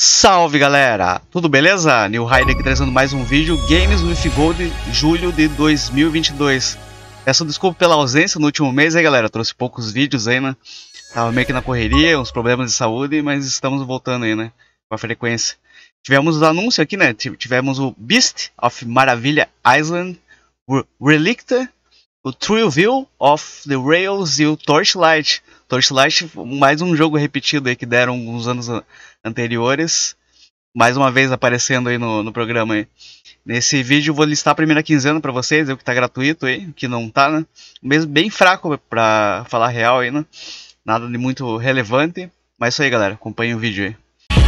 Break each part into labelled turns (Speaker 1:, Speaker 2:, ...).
Speaker 1: Salve galera, tudo beleza? New Raider aqui trazendo mais um vídeo Games with Gold julho de 2022. Peço desculpa pela ausência no último mês aí galera, trouxe poucos vídeos aí, né? Tava meio que na correria, uns problemas de saúde, mas estamos voltando aí, né? Com a frequência. Tivemos o anúncio aqui, né? Tivemos o Beast of Maravilha Island, o Relicta, o Thrillville of the Rails e o Torchlight. Torchlight, mais um jogo repetido aí que deram uns anos anteriores, mais uma vez aparecendo aí no programa aí. Nesse vídeo eu vou listar a primeira quinzena pra vocês, o que tá gratuito aí, o que não tá, né? Mesmo bem fraco pra falar real aí, né? Nada de muito relevante, mas isso aí galera, acompanhem o vídeo aí.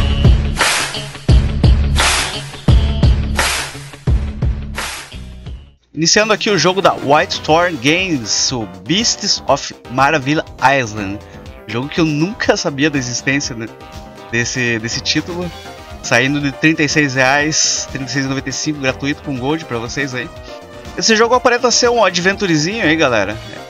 Speaker 1: Iniciando aqui o jogo da Whitethorn Games, o Beasts of Maravilha Island. Jogo que eu nunca sabia da existência, né, desse título. Saindo de R$36, R$36,95 gratuito com Gold pra vocês aí. Esse jogo aparenta ser um adventurezinho aí, galera.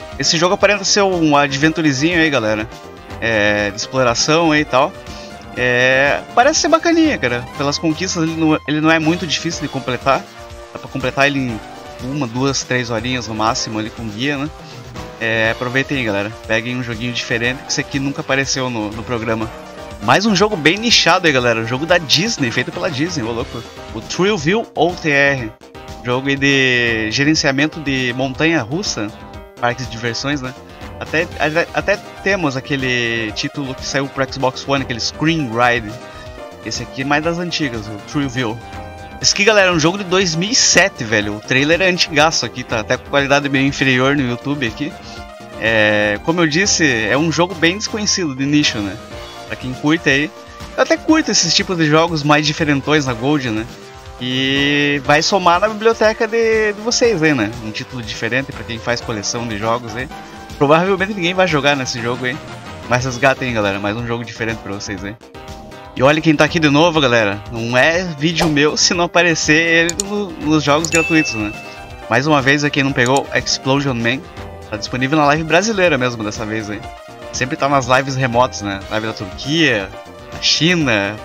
Speaker 1: De exploração aí e tal. Parece ser bacaninha, cara. Pelas conquistas ele não é muito difícil de completar. Dá pra completar ele em 1, 2, 3 horinhas no máximo ali com guia, né? Aproveitem aí, galera. Peguem um joguinho diferente, que esse aqui nunca apareceu no programa. Mais um jogo bem nichado aí, galera. Um jogo da Disney, feito pela Disney, ô louco. O Thrillville OTR. Jogo aí de gerenciamento de montanha russa, parques de diversões, né? Até temos aquele título que saiu pro Xbox One, aquele Screen Ride. Esse aqui é mais das antigas, o Thrillville. Esse aqui, galera, é um jogo de 2007, velho. O trailer é antigaço aqui, tá até com qualidade meio inferior no YouTube aqui. Como eu disse, é um jogo bem desconhecido, de nicho, né? Pra quem curte aí. Eu até curto esses tipos de jogos mais diferentões na Gold, né? E vai somar na biblioteca de vocês aí, né? Um título diferente pra quem faz coleção de jogos aí. Provavelmente ninguém vai jogar nesse jogo aí. Mas resgatem, galera, mais um jogo diferente pra vocês aí. E olha quem tá aqui de novo, galera. Não é vídeo meu se não aparecer ele nos jogos gratuitos, né? Mais uma vez, quem não pegou, Explosion Man. Tá disponível na live brasileira mesmo dessa vez aí. Sempre tá nas lives remotas, né? Live da Turquia, da China,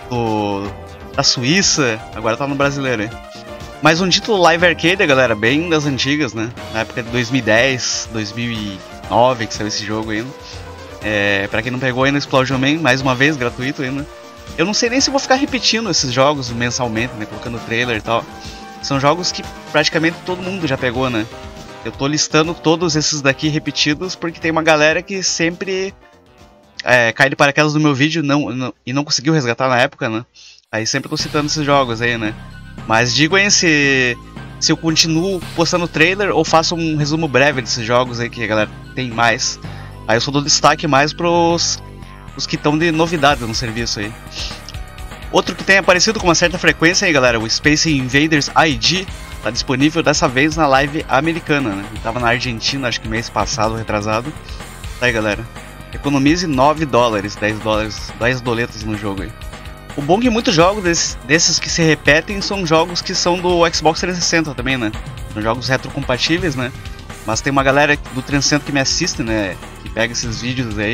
Speaker 1: da Suíça. Agora tá no brasileiro aí. Mais um título live arcade, galera. Bem das antigas, né? Na época de 2010, 2009 que saiu esse jogo aí. Pra quem não pegou ainda, Explosion Man, mais uma vez, gratuito ainda. Eu não sei nem se vou ficar repetindo esses jogos mensalmente, né, colocando trailer e tal. São jogos que praticamente todo mundo já pegou, né. Eu tô listando todos esses daqui repetidos porque tem uma galera que sempre cai de paraquedas no meu vídeo e não conseguiu resgatar na época, né. Aí sempre tô citando esses jogos aí, né. Mas digo aí se eu continuo postando trailer ou faço um resumo breve desses jogos aí que a galera tem mais. Aí eu só dou destaque mais pros os que estão de novidade no serviço aí. Outro que tem aparecido com uma certa frequência aí, galera, o Space Invaders ID, tá disponível dessa vez na live americana, né? Ele tava na Argentina, acho que mês passado, retrasado. Tá aí, galera. Economize $9, 10 dólares, 10 doletas no jogo aí. O bom é que muitos jogos desses que se repetem são jogos que são do Xbox 360 também, né? São jogos retrocompatíveis, né? Mas tem uma galera do 360 que me assiste, né? Que pega esses vídeos aí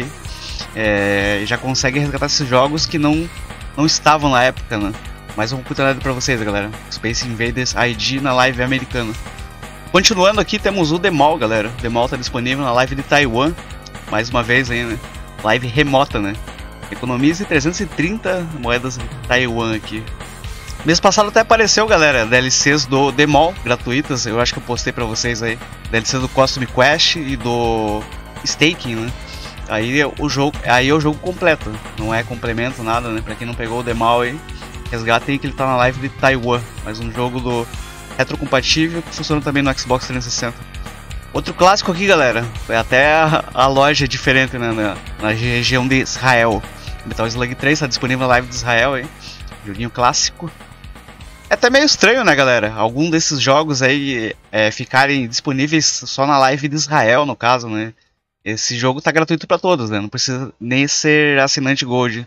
Speaker 1: e já consegue resgatar esses jogos que não estavam na época, né? Mais uma oportunidade pra vocês, galera. Space Invaders ID na live americana. Continuando aqui, temos o The Mall, galera. O The Mall tá disponível na live de Taiwan. Mais uma vez aí, né? Live remota, né? Economize 330 moedas de Taiwan aqui. Mês passado até apareceu, galera, DLCs do The Mall gratuitas. Eu acho que eu postei pra vocês aí. DLC do Costume Quest e do Staking, né? Aí é o jogo completo. Não é complemento, nada, né? Pra quem não pegou o The Mall aí, resgatem que ele tá na live de Taiwan. Mais um jogo do retrocompatível que funciona também no Xbox 360. Outro clássico aqui, galera. Até a loja é diferente, né? Na região de Israel. Metal Slug 3 tá disponível na live de Israel aí. Joguinho clássico. É até meio estranho, né, galera? Algum desses jogos aí ficarem disponíveis só na live de Israel, no caso, né? Esse jogo tá gratuito pra todos, né? Não precisa nem ser assinante Gold.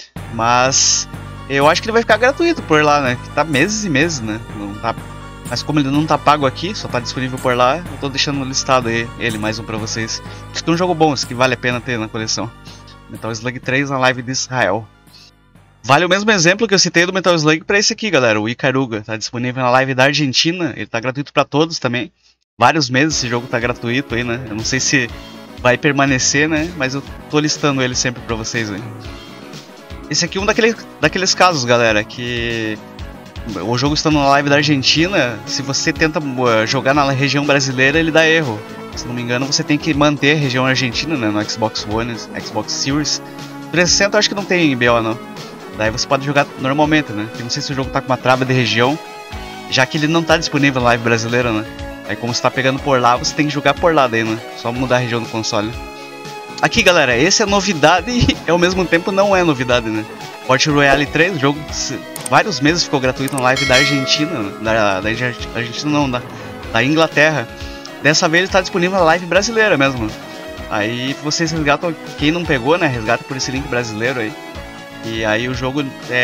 Speaker 1: Mas eu acho que ele vai ficar gratuito por lá, né? Que tá meses e meses, né? Não tá... Mas como ele não tá pago aqui, só tá disponível por lá, eu tô deixando listado aí, ele mais um pra vocês. Acho que é um jogo bom, esse que vale a pena ter na coleção. Metal Slug 3 na live de Israel. Vale o mesmo exemplo que eu citei do Metal Slug pra esse aqui, galera, o Ikaruga. Tá disponível na live da Argentina, ele tá gratuito pra todos também. Vários meses esse jogo tá gratuito aí, né? Eu não sei se vai permanecer, né? Mas eu tô listando ele sempre pra vocês aí. Esse aqui é um daqueles casos, galera, que o jogo estando na live da Argentina, se você tenta jogar na região brasileira, ele dá erro. Se não me engano, você tem que manter a região argentina, né, no Xbox One, Xbox Series. 360 eu acho que não tem BO, não. Daí você pode jogar normalmente, né? Eu não sei se o jogo tá com uma trava de região, já que ele não tá disponível na live brasileira, né? Aí como você tá pegando por lá, você tem que jogar por lá daí, né? Só mudar a região do console. Aqui, galera, esse é novidade e ao mesmo tempo não é novidade, né? Port Royale 3, o jogo vários meses ficou gratuito na live da Argentina, da Argentina não, da Inglaterra. Dessa vez ele está disponível na live brasileira mesmo. Aí vocês resgatam, quem não pegou, né, resgata por esse link brasileiro aí. E aí o jogo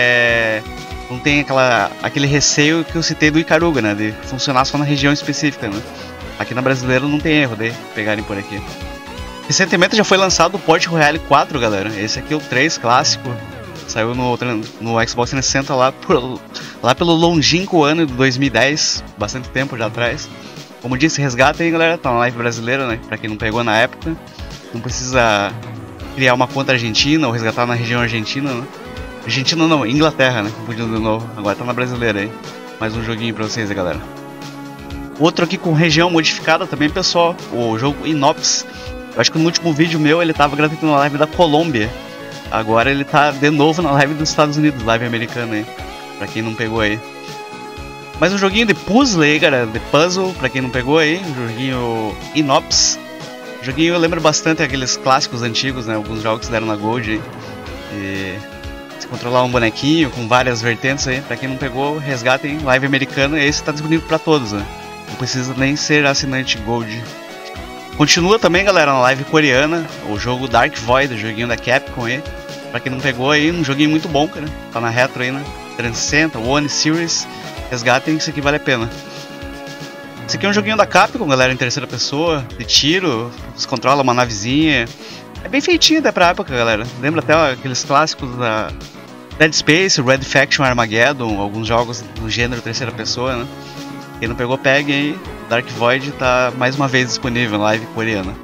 Speaker 1: não tem aquele receio que eu citei do Ikaruga, né, de funcionar só na região específica, né. Aqui na brasileira não tem erro de pegarem por aqui. Recentemente já foi lançado o Port Royale 4, galera. Esse aqui é o 3 clássico. Saiu no Xbox 360 lá pelo longínquo ano de 2010. Bastante tempo já atrás. Como disse, resgata aí, galera. Tá na live brasileira, né? Pra quem não pegou na época. Não precisa criar uma conta argentina ou resgatar na região argentina, né? Argentina não, Inglaterra, né? Confundindo de novo. Agora tá na brasileira aí. Mais um joguinho pra vocês aí, galera. Outro aqui com região modificada também, pessoal. O jogo Inops. Eu acho que no último vídeo meu ele tava gratuito na live da Colômbia. Agora ele tá de novo na live dos Estados Unidos, live americana aí. Pra quem não pegou aí. Mais um joguinho de puzzle aí, galera. De puzzle, pra quem não pegou aí. Um joguinho Inops. O joguinho lembra bastante aqueles clássicos antigos, né? Alguns jogos que deram na Gold aí. E se controlar um bonequinho com várias vertentes aí. Pra quem não pegou, resgatem live americana. Esse tá disponível pra todos, né? Não precisa nem ser assinante Gold. Continua também, galera, na live coreana, o jogo Dark Void, o joguinho da Capcom aí. Pra quem não pegou aí, um joguinho muito bom, cara. Tá na retro aí, né? 360, One Series. Resgatem, isso aqui vale a pena. Esse aqui é um joguinho da Capcom, galera, em terceira pessoa, de tiro. Você controla uma navezinha. É bem feitinho até pra época, galera. Lembra até aqueles clássicos da Dead Space, Red Faction, Armageddon, alguns jogos do gênero terceira pessoa, né? Quem não pegou, pegue aí. Dark Void tá mais uma vez disponível na live coreana.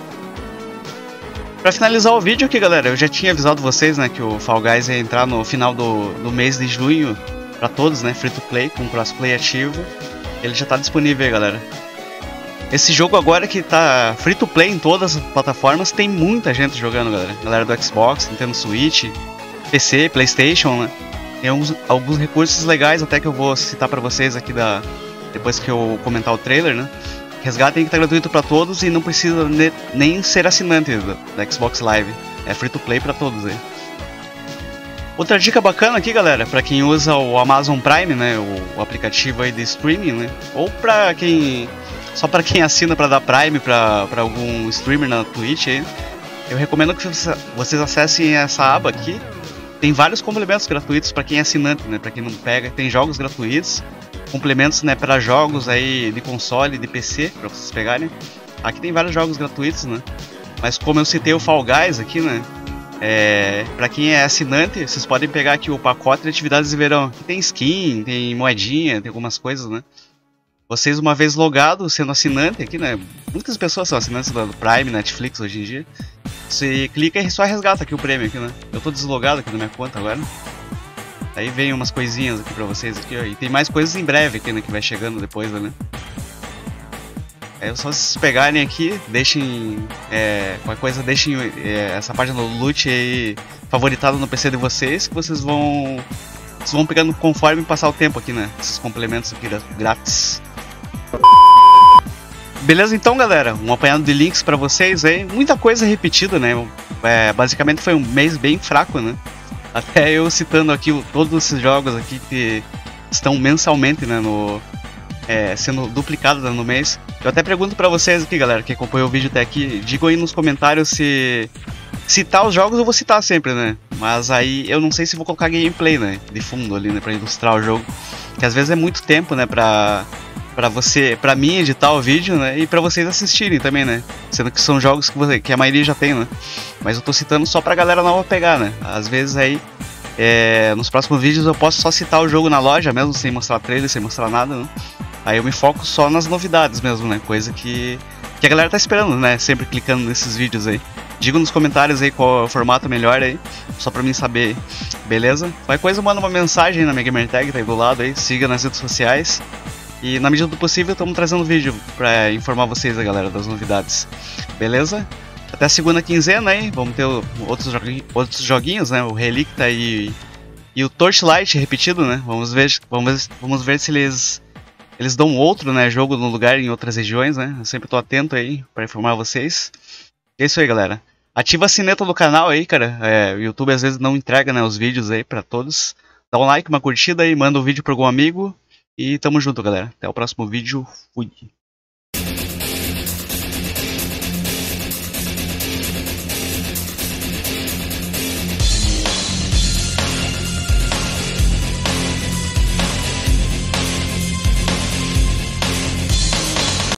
Speaker 1: Pra finalizar o vídeo aqui, galera, eu já tinha avisado vocês, né, que o Fall Guys ia entrar no final do mês de junho pra todos, né, free to play, com crossplay ativo. Ele já tá disponível aí, galera. Esse jogo agora que tá free to play em todas as plataformas, tem muita gente jogando, galera. Galera do Xbox, Nintendo Switch, PC, Playstation, né. Tem alguns recursos legais até que eu vou citar pra vocês aqui depois que eu comentar o trailer, né? Resgatem que tá gratuito pra todos e não precisa nem ser assinante da Xbox Live. É free to play pra todos aí. Outra dica bacana aqui, galera, pra quem usa o Amazon Prime, né? O aplicativo aí de streaming, né? Ou pra quem... Só pra quem assina pra dar Prime pra algum streamer na Twitch aí. Eu recomendo que vocês acessem essa aba aqui. Tem vários complementos gratuitos pra quem é assinante, né? Pra quem não pega. Tem jogos gratuitos. Complementos, né, para jogos aí de console e de PC, para vocês pegarem. Aqui tem vários jogos gratuitos, né? Mas como eu citei o Fall Guys aqui, né? Para quem é assinante, vocês podem pegar aqui o pacote de atividades de verão. Aqui tem skin, tem moedinha, tem algumas coisas, né? Vocês, uma vez logado, sendo assinante aqui, né? Muitas pessoas são assinantes do Prime, Netflix hoje em dia. Você clica e só resgata aqui o prêmio aqui, né? Eu tô deslogado aqui na minha conta agora. Aí vem umas coisinhas aqui pra vocês aqui, ó. E tem mais coisas em breve aqui, né? Que vai chegando depois, né? É só vocês pegarem aqui, deixem... qualquer coisa, deixem essa página do loot aí favoritada no PC de vocês, que vocês vão pegando conforme passar o tempo aqui, né? Esses complementos aqui grátis. Beleza então, galera? Um apanhado de links pra vocês aí. Muita coisa repetida, né? Basicamente foi um mês bem fraco, né? Até eu citando aqui todos esses jogos aqui que estão mensalmente, né, sendo duplicados, né, no mês. Eu até pergunto pra vocês aqui, galera, que acompanhou o vídeo até aqui, digam aí nos comentários se citar os jogos eu vou citar sempre, né? Mas aí eu não sei se vou colocar gameplay, né, de fundo ali, né, pra ilustrar o jogo. Que às vezes é muito tempo, né, pra mim editar o vídeo, né, e pra vocês assistirem também, né? Sendo que são jogos que a maioria já tem, né? Mas eu tô citando só pra galera nova pegar, né? Às vezes aí Nos próximos vídeos eu posso só citar o jogo na loja mesmo, sem mostrar trailer, sem mostrar nada, né? Aí eu me foco só nas novidades mesmo, né? Coisa que a galera tá esperando, né? Sempre clicando nesses vídeos aí. Diga nos comentários aí qual é o formato melhor aí, só pra mim saber, beleza? Qualquer coisa manda uma mensagem na minha gamertag, tá aí do lado aí, siga nas redes sociais. E na medida do possível estamos trazendo vídeo pra informar vocês, galera, das novidades, beleza? Até a segunda quinzena aí, vamos ter outros joguinhos, né? O Relicta e o Torchlight repetido, né? Vamos ver se eles dão outro, né, jogo no lugar em outras regiões, né? Eu sempre tô atento aí para informar vocês. É isso aí, galera. Ativa a sineta do canal aí, cara. O YouTube às vezes não entrega, né, os vídeos aí para todos. Dá um like, uma curtida aí, manda o vídeo para algum amigo. E tamo junto, galera. Até o próximo vídeo. Fui.